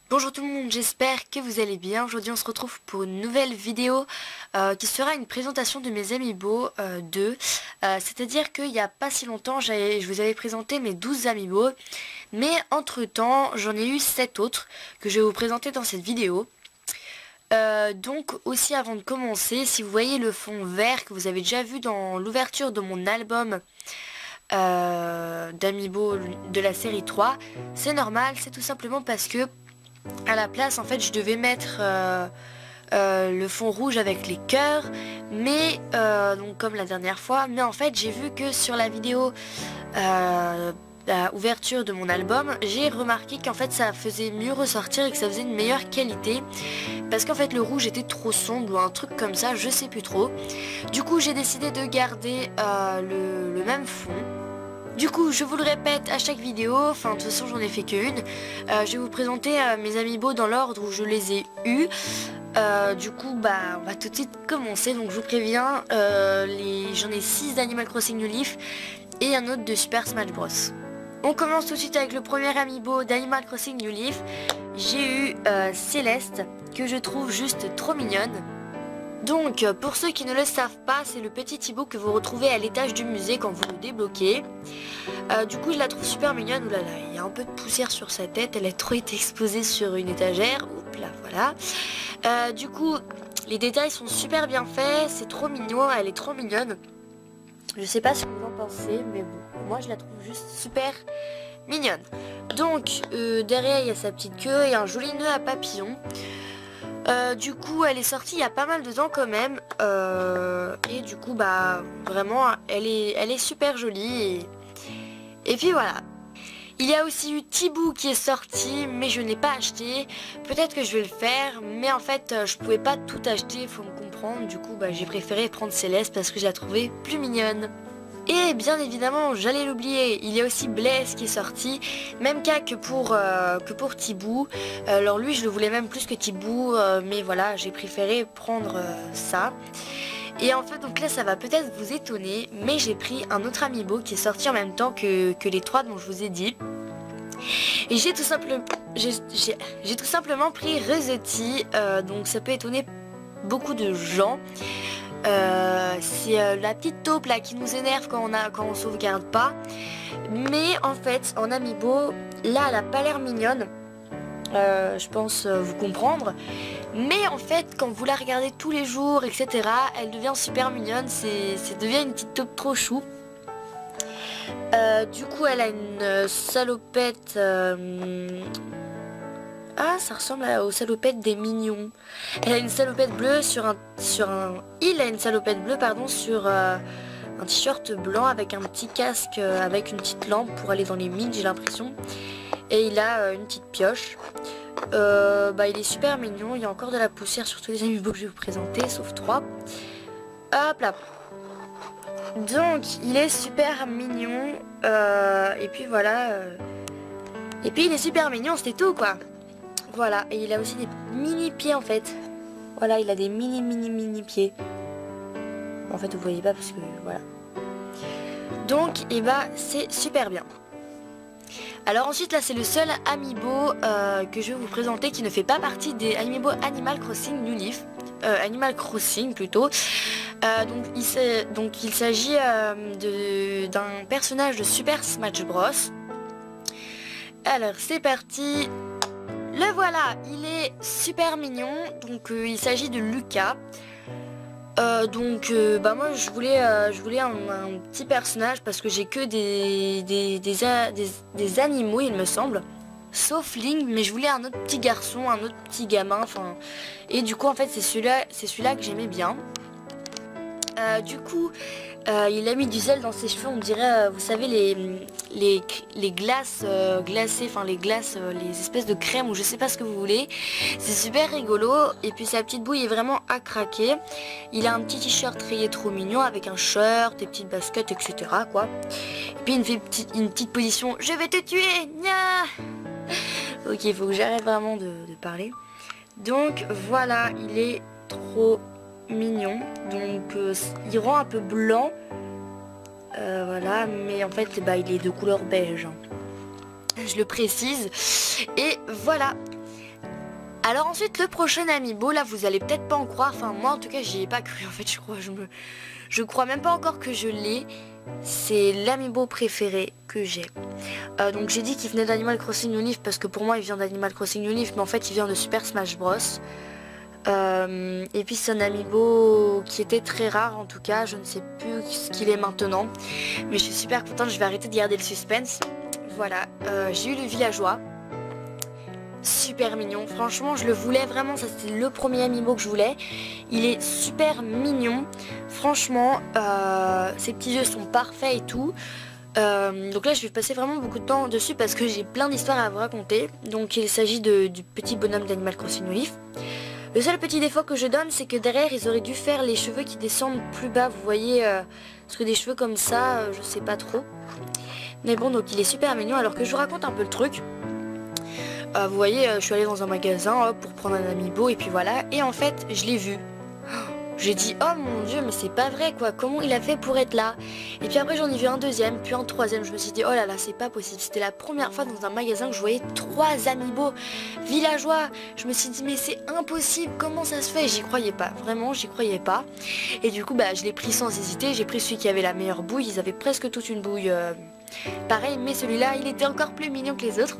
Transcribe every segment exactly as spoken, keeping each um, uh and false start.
Bonjour tout le monde, j'espère que vous allez bien. Aujourd'hui on se retrouve pour une nouvelle vidéo euh, qui sera une présentation de mes Amiibo euh, deux. Euh, C'est-à-dire qu'il n'y a pas si longtemps, je vous avais présenté mes douze Amiibo. Mais entre temps, j'en ai eu sept autres que je vais vous présenter dans cette vidéo. Euh, donc aussi avant de commencer, si vous voyez le fond vert que vous avez déjà vu dans l'ouverture de mon album euh, d'Amiibo de la série trois, c'est normal, c'est tout simplement parce que à la place en fait je devais mettre euh, euh, le fond rouge avec les cœurs, mais euh, donc comme la dernière fois, mais en fait j'ai vu que sur la vidéo euh, la ouverture de mon album, j'ai remarqué qu'en fait ça faisait mieux ressortir et que ça faisait une meilleure qualité parce qu'en fait le rouge était trop sombre ou un truc comme ça, je sais plus trop. Du coup j'ai décidé de garder euh, le, le même fond. Du coup, je vous le répète à chaque vidéo, enfin de toute façon j'en ai fait qu'une, euh, je vais vous présenter euh, mes Amiibo dans l'ordre où je les ai eus. Euh, du coup, bah on va tout de suite commencer, donc je vous préviens, euh, les... j'en ai six d'Animal Crossing New Leaf et un autre de Super Smash Bros. On commence tout de suite avec le premier Amiibo d'Animal Crossing New Leaf. J'ai eu euh, Céleste, que je trouve juste trop mignonne. Donc, pour ceux qui ne le savent pas, c'est le petit Thibaut que vous retrouvez à l'étage du musée quand vous le débloquez. Euh, du coup, je la trouve super mignonne. Ouh là là, il y a un peu de poussière sur sa tête. Elle a trop été exposée sur une étagère. Oups là, voilà. Euh, du coup, les détails sont super bien faits. C'est trop mignon. Elle est trop mignonne. Je sais pas ce que vous en pensez, mais bon, moi je la trouve juste super mignonne. Donc, euh, derrière, il y a sa petite queue et un joli nœud à papillon. Euh, du coup elle est sortie il y a pas mal de temps quand même euh, et du coup bah vraiment elle est, elle est super jolie et, et puis voilà. Il y a aussi eu Thibaut qui est sorti mais je n'ai pas acheté. Peut-être que je vais le faire mais en fait je pouvais pas tout acheter, faut me comprendre. Du coup bah, j'ai préféré prendre Céleste parce que je la trouvais plus mignonne. Et bien évidemment, j'allais l'oublier, il y a aussi Blaise qui est sorti, même cas que pour, euh, que pour Thibaut. Euh, alors lui, je le voulais même plus que Thibaut, euh, mais voilà, j'ai préféré prendre euh, ça. Et en fait, donc là, ça va peut-être vous étonner, mais j'ai pris un autre Amiibo qui est sorti en même temps que, que les trois dont je vous ai dit. Et j'ai tout, simple, j'ai tout simplement pris Rosety, euh, donc ça peut étonner beaucoup de gens. Euh, c'est euh, la petite taupe là qui nous énerve quand on a quand on sauvegarde pas. Mais en fait en Amiibo, là elle a pas l'air mignonne. Euh, je pense euh, vous comprendre. Mais en fait quand vous la regardez tous les jours etc, elle devient super mignonne. C'est devient une petite taupe trop chou. Euh, du coup elle a une euh, salopette euh, Ah, ça ressemble à, aux salopettes des mignons. Elle a une salopette bleue sur un... Sur un il a une salopette bleue, pardon, sur euh, un t-shirt blanc avec un petit casque, euh, avec une petite lampe pour aller dans les mines, j'ai l'impression. Et il a euh, une petite pioche. Euh, bah, il est super mignon. Il y a encore de la poussière sur tous les Amiibo que je vais vous présenter, sauf trois. Hop là. Donc, il est super mignon. Euh, et puis voilà. Euh, et puis il est super mignon, c'était tout, quoi. Voilà, et il a aussi des mini pieds en fait. Voilà, il a des mini mini mini pieds. En fait vous voyez pas parce que voilà. Donc et bah c'est super bien. Alors ensuite là c'est le seul Amiibo euh, que je vais vous présenter qui ne fait pas partie des Amiibo Animal Crossing New Leaf. Euh, Animal Crossing plutôt. Euh, donc il, donc, il s'agit euh, d'un personnage de Super Smash Bros. Alors c'est parti. Le voilà, il est super mignon, donc euh, il s'agit de Lucas. Euh, donc euh, bah moi je voulais, euh, je voulais un, un petit personnage parce que j'ai que des des, des, des, des animaux il me semble. Sauf Link, mais je voulais un autre petit garçon, un autre petit gamin, enfin. Et du coup en fait c'est celui-là, c'est celui-là que j'aimais bien. Euh, du coup, euh, il a mis du sel dans ses cheveux, on dirait, euh, vous savez, les, les, les glaces euh, glacées, enfin les glaces, euh, les espèces de crème ou je sais pas ce que vous voulez. C'est super rigolo. Et puis sa petite bouille est vraiment à craquer. Il a un petit t-shirt rayé trop mignon avec un shirt, des petites baskets, et cetera quoi. Et puis il me fait petite, une petite position, je vais te tuer, nya. Ok, il faut que j'arrête vraiment de, de parler. Donc voilà, il est trop mignon, donc euh, il rend un peu blanc, euh, voilà, mais en fait bah, il est de couleur beige, hein. Je le précise, et voilà. Alors ensuite le prochain amiibo, là vous allez peut-être pas en croire, enfin moi en tout cas j'y ai pas cru en fait, je crois, je me, je crois même pas encore que je l'ai. C'est l'amiibo préféré que j'ai. Euh, donc j'ai dit qu'il venait d'Animal Crossing New Leaf parce que pour moi il vient d'Animal Crossing New Leaf, mais en fait il vient de Super Smash Bros. Euh, et puis c'est un amiibo qui était très rare en tout cas, je ne sais plus ce qu'il est maintenant, mais je suis super contente, je vais arrêter de garder le suspense. Voilà, euh, j'ai eu le villageois. Super mignon, franchement je le voulais vraiment, ça c'était le premier amiibo que je voulais. Il est super mignon, franchement euh, ses petits yeux sont parfaits et tout. euh, Donc là je vais passer vraiment beaucoup de temps dessus parce que j'ai plein d'histoires à vous raconter. Donc il s'agit du petit bonhomme d'Animal Crossing New Leaf. Le seul petit défaut que je donne, c'est que derrière ils auraient dû faire les cheveux qui descendent plus bas, vous voyez, euh, parce que des cheveux comme ça, euh, je sais pas trop. Mais bon, donc il est super mignon. Alors que je vous raconte un peu le truc. Euh, vous voyez, euh, je suis allée dans un magasin hop, pour prendre un amiibo et puis voilà. Et en fait, je l'ai vu. J'ai dit, oh mon dieu, mais c'est pas vrai quoi, comment il a fait pour être là? Et puis après j'en ai vu un deuxième, puis un troisième, je me suis dit, oh là là, c'est pas possible. C'était la première fois dans un magasin que je voyais trois amiibo villageois. Je me suis dit, mais c'est impossible, comment ça se fait? J'y croyais pas, vraiment, j'y croyais pas. Et du coup, bah, je l'ai pris sans hésiter, j'ai pris celui qui avait la meilleure bouille. Ils avaient presque toute une bouille euh, pareil, mais celui-là, il était encore plus mignon que les autres.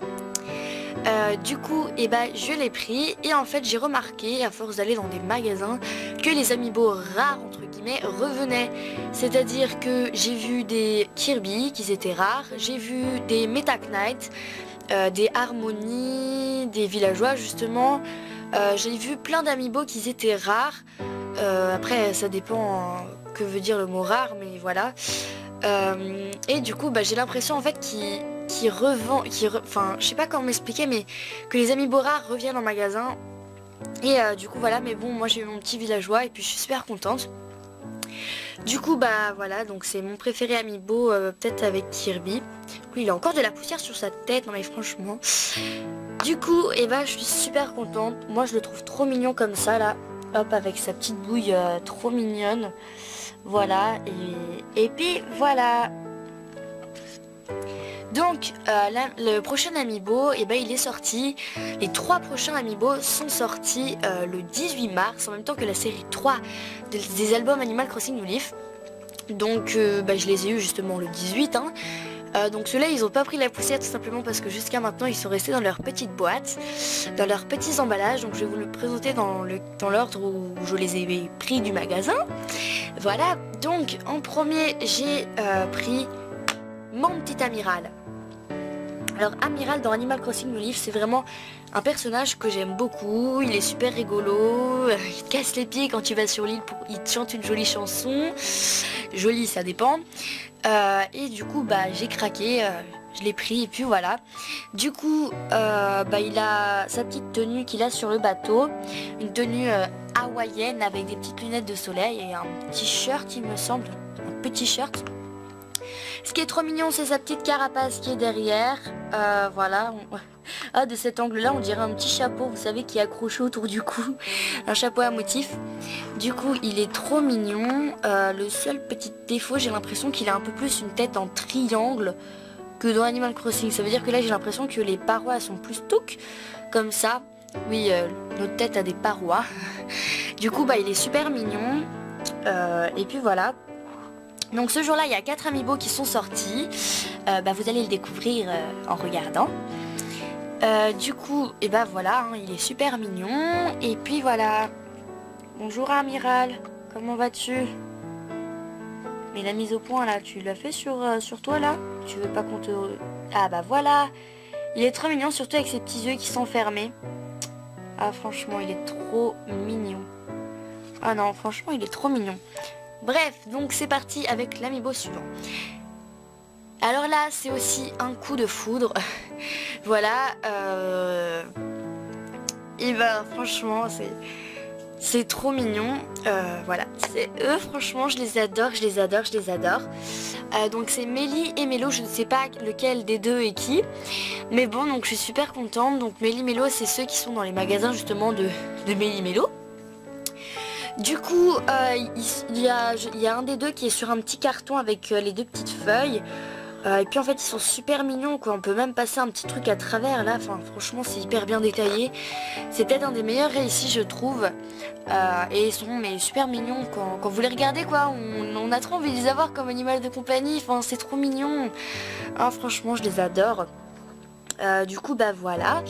Euh, du coup, eh ben, je l'ai pris et en fait j'ai remarqué à force d'aller dans des magasins que les amiibo rares entre guillemets revenaient. C'est-à-dire que j'ai vu des Kirby qui étaient rares, j'ai vu des Meta Knight, euh, des Harmony, des villageois justement. Euh, j'ai vu plein d'amiibo qui étaient rares. Euh, après ça dépend euh, que veut dire le mot rare, mais voilà. Euh, et du coup bah, j'ai l'impression en fait qu'ils qui revend, qui re... enfin je sais pas comment m'expliquer, mais que les amiibo rares reviennent en magasin. Et euh, du coup voilà, mais bon moi j'ai eu mon petit villageois et puis je suis super contente. Du coup bah voilà, donc c'est mon préféré amiibo, euh, peut-être avec Kirby. Oui, il a encore de la poussière sur sa tête, non mais franchement. Du coup et bah je suis super contente. Moi je le trouve trop mignon comme ça là, hop, avec sa petite bouille euh, trop mignonne. Voilà, et, et puis voilà. Donc euh, la, le prochain amiibo, et eh ben, il est sorti. Les trois prochains amiibo sont sortis euh, le dix-huit mars, en même temps que la série trois de, des albums Animal Crossing New Leaf. Donc euh, bah, je les ai eu justement le dix-huit hein. euh, Donc ceux-là ils ont pas pris la poussière tout simplement parce que jusqu'à maintenant ils sont restés dans leur petite boîte, dans leurs petits emballages. Donc je vais vous le présenter dans le dans l'ordre où je les ai pris du magasin. Voilà, donc en premier j'ai euh, pris mon petit amiral. Alors Amiral dans Animal Crossing New Leaf, c'est vraiment un personnage que j'aime beaucoup. Il est super rigolo, il te casse les pieds quand tu vas sur l'île, pour... il te chante une jolie chanson. Jolie, ça dépend. Euh, et du coup bah j'ai craqué, euh, je l'ai pris et puis voilà. Du coup euh, bah, il a sa petite tenue qu'il a sur le bateau, une tenue euh, hawaïenne avec des petites lunettes de soleil et un petit shirt il me semble, un petit shirt. Ce qui est trop mignon, c'est sa petite carapace qui est derrière. Euh, voilà. Ah, de cet angle-là, on dirait un petit chapeau, vous savez, qui est accroché autour du cou. Un chapeau à motif. Du coup, il est trop mignon. Euh, le seul petit défaut, j'ai l'impression qu'il a un peu plus une tête en triangle que dans Animal Crossing. Ça veut dire que là, j'ai l'impression que les parois sont plus touques, comme ça. Oui, euh, notre tête a des parois. Du coup, bah, il est super mignon. Euh, et puis voilà. Donc ce jour-là, il y a quatre amiibo qui sont sortis. Euh, bah, vous allez le découvrir euh, en regardant. Euh, du coup, et bah voilà, hein, il est super mignon. Et puis voilà. Bonjour Amiral, comment vas-tu? Mais la mise au point là, tu l'as fait sur, euh, sur toi là? Tu veux pas qu'on te... Ah bah voilà. Il est trop mignon, surtout avec ses petits yeux qui sont fermés. Ah franchement, il est trop mignon. Ah non, franchement, il est trop mignon. Bref, donc c'est parti avec l'amiibo suivant. Alors là, c'est aussi un coup de foudre. Voilà. Euh... Et ben, franchement, c'est c'est trop mignon. Euh, voilà. C'est eux, franchement, je les adore, je les adore, je les adore. Euh, donc c'est Mélie et Mélo. Je ne sais pas lequel des deux est qui. Mais bon, donc je suis super contente. Donc Mélie, Mélo, c'est ceux qui sont dans les magasins justement de, de Mélie, Mélo. Du coup, euh, il, y a, il y a un des deux qui est sur un petit carton avec euh, les deux petites feuilles. Euh, et puis en fait ils sont super mignons quoi, on peut même passer un petit truc à travers là, enfin franchement c'est hyper bien détaillé. C'est peut-être un des meilleurs réussis je trouve. Euh, et ils sont mais super mignons quand, quand vous les regardez quoi, on, on a trop envie de les avoir comme animal de compagnie, enfin c'est trop mignon. Ah, franchement je les adore. Euh, du coup bah voilà.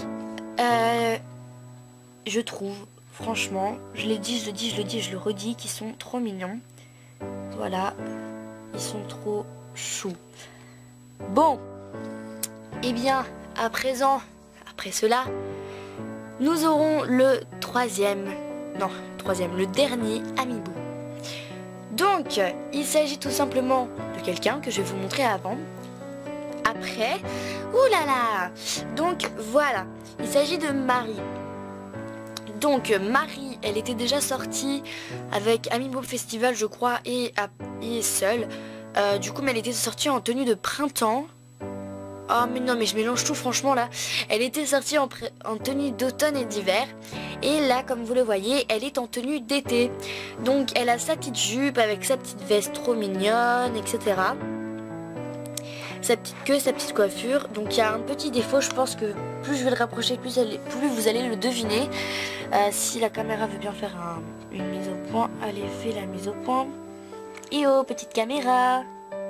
Euh, je trouve franchement, je l'ai dit, je le dis, je le dis, je le redis, qu'ils sont trop mignons. Voilà, ils sont trop chou. Bon, et eh bien à présent, après cela, nous aurons le troisième, non, troisième, le dernier amiibo. Donc, il s'agit tout simplement de quelqu'un que je vais vous montrer avant. Après, oulala, donc voilà, il s'agit de Marie. Donc Marie, elle était déjà sortie avec Amiibo Festival, je crois, et, et seule. Euh, du coup, mais elle était sortie en tenue de printemps. Oh mais non, mais je mélange tout franchement là. Elle était sortie en, en tenue d'automne et d'hiver. Et là, comme vous le voyez, elle est en tenue d'été. Donc elle a sa petite jupe avec sa petite veste trop mignonne, et cetera. Sa petite queue, sa petite coiffure. Donc il y a un petit défaut, je pense que plus je vais le rapprocher, plus, elle, plus vous allez le deviner. Euh, si la caméra veut bien faire un, une mise au point, allez, fais la mise au point. Et oh, petite caméra.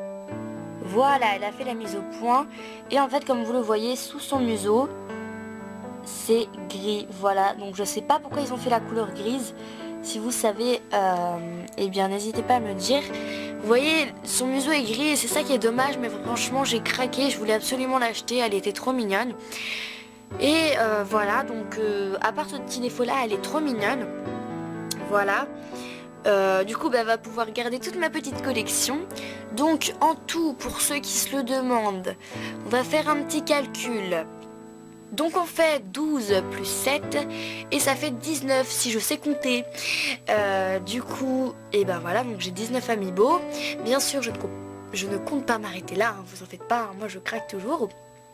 Voilà, elle a fait la mise au point. Et en fait, comme vous le voyez, sous son museau, c'est gris. Voilà, donc je sais pas pourquoi ils ont fait la couleur grise. Si vous savez, euh, eh bien n'hésitez pas à me dire. Vous voyez, son museau est gris et c'est ça qui est dommage. Mais franchement, j'ai craqué, je voulais absolument l'acheter. Elle était trop mignonne. Et euh, voilà, donc euh, à part ce petit défaut là, elle est trop mignonne. Voilà. Euh, du coup, bah, va pouvoir garder toute ma petite collection. Donc, en tout, pour ceux qui se le demandent, on va faire un petit calcul. Donc, on fait douze plus sept et ça fait dix-neuf si je sais compter. Euh, du coup, et ben voilà, donc j'ai dix-neuf amiibo. Bien sûr, je ne, je ne compte pas m'arrêter là, hein, vous en faites pas, hein, moi je craque toujours.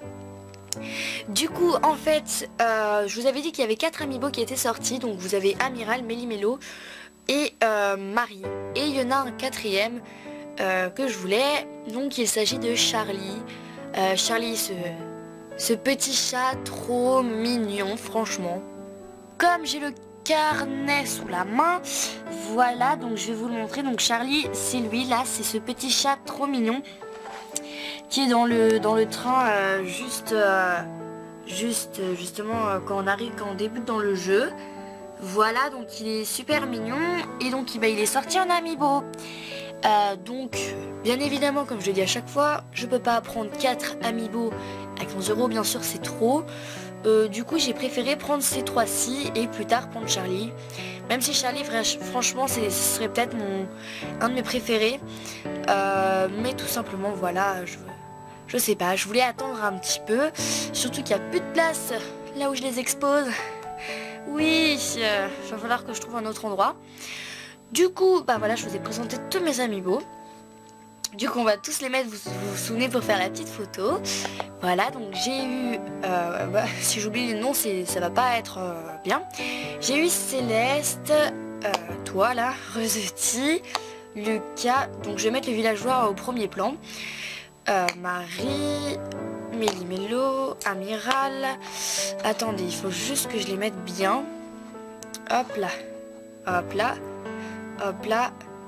Du coup, en fait, euh, je vous avais dit qu'il y avait quatre amiibo qui étaient sortis. Donc, vous avez Amiral, Méli-Mélo et euh, Marie. Et il y en a un quatrième euh, que je voulais. Donc il s'agit de Charlie. Euh, Charlie, ce, ce petit chat trop mignon, franchement. Comme j'ai le carnet sous la main, voilà, donc je vais vous le montrer. Donc Charlie, c'est lui, là, c'est ce petit chat trop mignon qui est dans le, dans le train euh, juste, euh, juste justement euh, quand on arrive, quand on débute dans le jeu. Voilà, donc il est super mignon et donc bah, il est sorti en amiibo. Euh, donc, bien évidemment, comme je le dis à chaque fois, je peux pas prendre quatre amiibo à quinze euros, bien sûr, c'est trop. Euh, du coup, j'ai préféré prendre ces trois-ci et plus tard prendre Charlie. Même si Charlie, franchement, ce serait peut-être mon un de mes préférés. Euh, mais tout simplement, voilà, je, je sais pas, je voulais attendre un petit peu. Surtout qu'il n'y a plus de place là où je les expose. Oui, euh, il va falloir que je trouve un autre endroit. Du coup, bah voilà, je vous ai présenté tous mes amiibo. Du coup, on va tous les mettre, vous vous, vous souvenez, pour faire la petite photo. Voilà, donc j'ai eu, euh, bah, si j'oublie les noms, ça va pas être euh, bien. J'ai eu Céleste, euh, toi là, Roseti, Lucas, donc je vais mettre le villageois au premier plan. Euh, Marie, Méli-Mélo, Amiral. Attendez, il faut juste que je les mette bien. Hop là, hop là, hop là.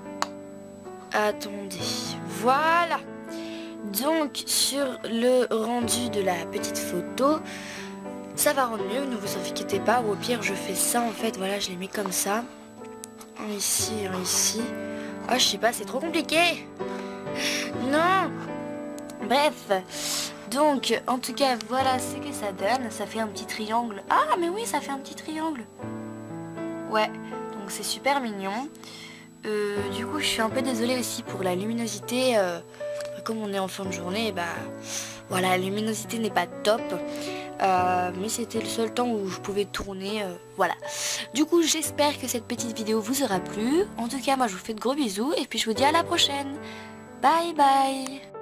Attendez, voilà. Donc sur le rendu de la petite photo, ça va rendre mieux, ne vous inquiétez pas. Ou au pire je fais ça en fait, voilà, je les mets comme ça. Un ici, un ici. Ah, je sais pas, c'est trop compliqué. Non. Bref, donc en tout cas voilà ce que ça donne. Ça fait un petit triangle. Ah mais oui, ça fait un petit triangle. Ouais, donc c'est super mignon. euh, Du coup je suis un peu désolée aussi pour la luminosité. euh, Comme on est en fin de journée, bah voilà, la luminosité n'est pas top. euh, Mais c'était le seul temps où je pouvais tourner, euh, voilà. Du coup j'espère que cette petite vidéo vous aura plu. En tout cas moi je vous fais de gros bisous et puis je vous dis à la prochaine. Bye bye.